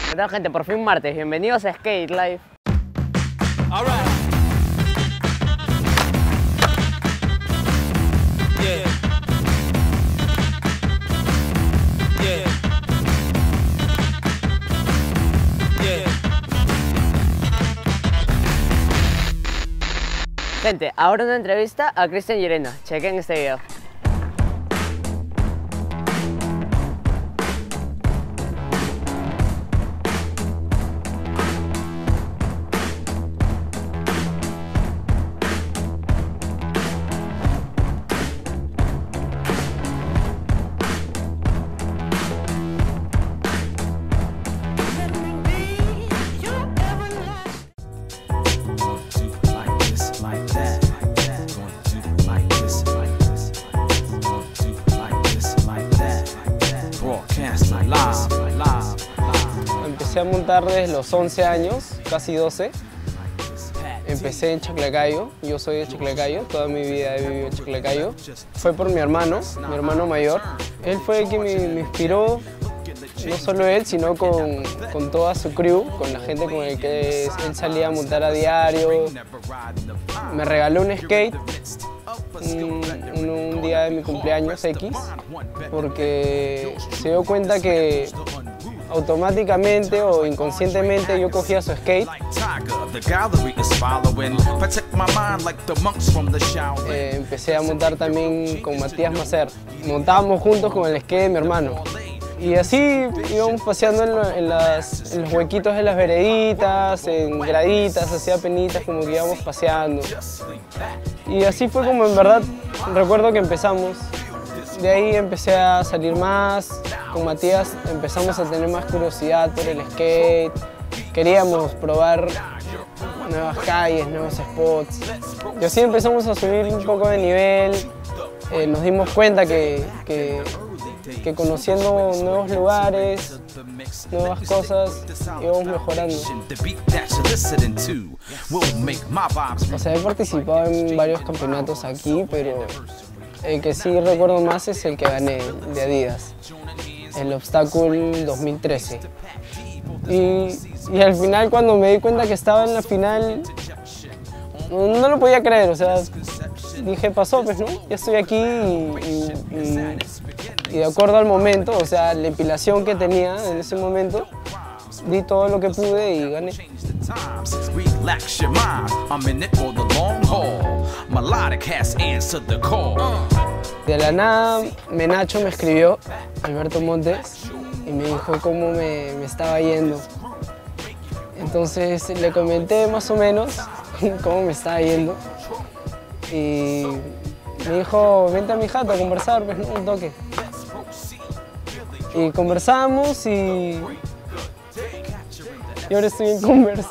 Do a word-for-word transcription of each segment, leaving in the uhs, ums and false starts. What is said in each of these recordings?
¿Qué tal, gente? Por fin martes, bienvenidos a Skate Life. All right. Yeah. Yeah. Yeah. Gente, ahora una entrevista a Cristian Llerena. Chequen este video. Empecé a montar desde los once años, casi doce. Empecé en Chaclacayo, yo soy de Chaclacayo, toda mi vida he vivido en Chaclacayo. Fue por mi hermano, mi hermano mayor. Él fue el que me, me inspiró, no solo él, sino con, con toda su crew, con la gente con la que él salía a montar a diario. Me regaló un skate un, un, un día de mi cumpleaños X, porque se dio cuenta que automáticamente o inconscientemente yo cogía su skate. Eh, empecé a montar también con Matías Macer. Montábamos juntos con el skate de mi hermano. Y así íbamos paseando en, lo, en, las, en los huequitos de las vereditas, en graditas, hacía penitas, como que íbamos paseando. Y así fue como en verdad recuerdo que empezamos. De ahí empecé a salir más, con Matías empezamos a tener más curiosidad por el skate. Queríamos probar nuevas calles, nuevos spots. Y así empezamos a subir un poco de nivel. Eh, nos dimos cuenta que, que, que conociendo nuevos lugares, nuevas cosas, íbamos mejorando. O sea, he participado en varios campeonatos aquí, pero el que sí recuerdo más es el que gané, de Adidas, el Obstacle dos mil trece. Y, y al final, cuando me di cuenta que estaba en la final, no, no lo podía creer, o sea, dije, pasó, pues, ¿no? Ya estoy aquí y, y, y, y de acuerdo al momento, o sea, la empilación que tenía en ese momento, di todo lo que pude y gané. De la nada, Menacho me escribió, Alberto Montes, y me dijo cómo me, me estaba yendo. Entonces le comenté más o menos cómo me estaba yendo. Y me dijo, vente a mi jato a conversar, pues, ¿no? Un toque. Y conversamos y... y ahora estoy en Converse.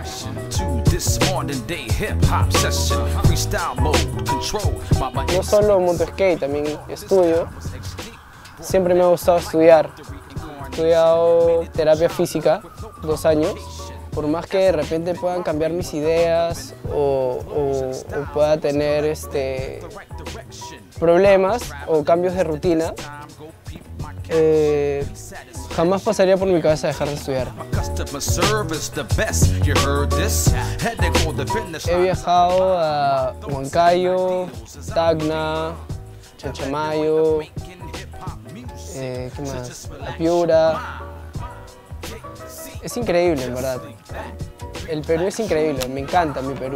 No solo monto skate, también estudio. Siempre me ha gustado estudiar. He estudiado terapia física dos años. Por más que de repente puedan cambiar mis ideas o, o, o pueda tener este, problemas o cambios de rutina, eh, jamás pasaría por mi cabeza dejar de estudiar. He viajado a Huancayo, Tacna, Chanchamayo, eh, ¿qué más? A Piura. Es increíble, en verdad. El Perú es increíble, me encanta mi Perú.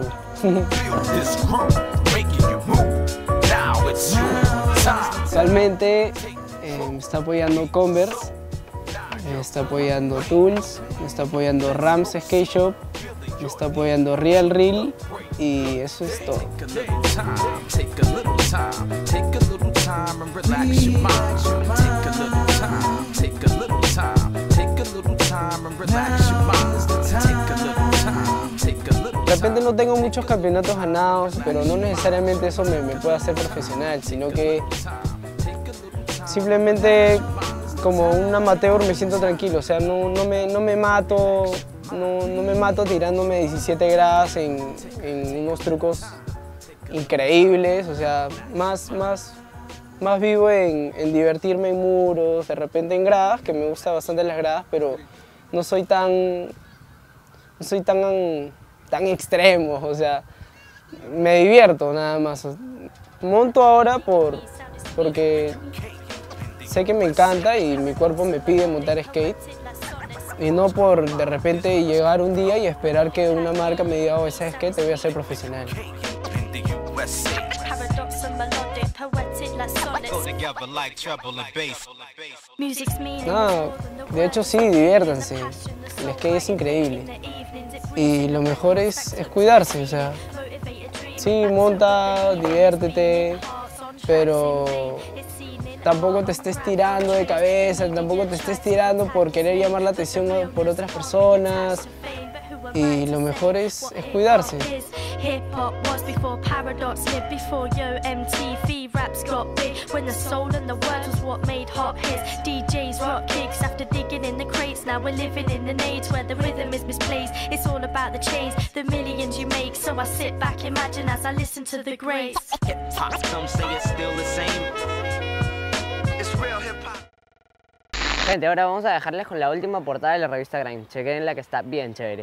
Actualmente eh, me está apoyando Converse, me está apoyando Tools, me está apoyando Rams Skate Shop, me está apoyando Real Reel y eso es todo. De repente no tengo muchos campeonatos ganados, pero no necesariamente eso me, me puede hacer profesional, sino que simplemente como un amateur me siento tranquilo, o sea, no, no, me, no me mato, no, no me mato tirándome diecisiete gradas en, en unos trucos increíbles, o sea, más, más, más vivo en, en divertirme en muros, de repente en gradas, que me gustan bastante las gradas, pero no soy tan, no soy tan, tan extremo, o sea, me divierto nada más. Monto ahora por, porque sé que me encanta y mi cuerpo me pide montar skate. Y no por de repente llegar un día y esperar que una marca me diga, oh, ¿sabes qué? Te voy a hacer profesional. No, de hecho sí, diviértanse. El skate es increíble. Y lo mejor es, es cuidarse, o sea, sí, monta, diviértete, pero tampoco te estés tirando de cabeza, tampoco te estés tirando por querer llamar la atención por otras personas. Y lo mejor es, es cuidarse. Gente, ahora vamos a dejarles con la última portada de la revista Grime. Chequenla que está bien chévere.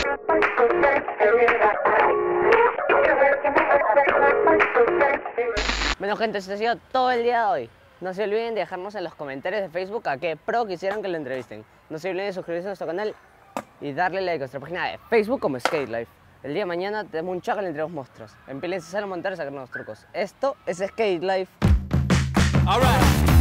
Bueno gente, esto ha sido todo el día de hoy. No se olviden de dejarnos en los comentarios de Facebook a qué pro quisieran que lo entrevisten. No se olviden de suscribirse a nuestro canal y darle like a nuestra página de Facebook como Skate Life. El día de mañana tenemos un chacal entre los monstruos. Empílense a montar y sacar nuevos trucos. Esto es Skate Life. All right.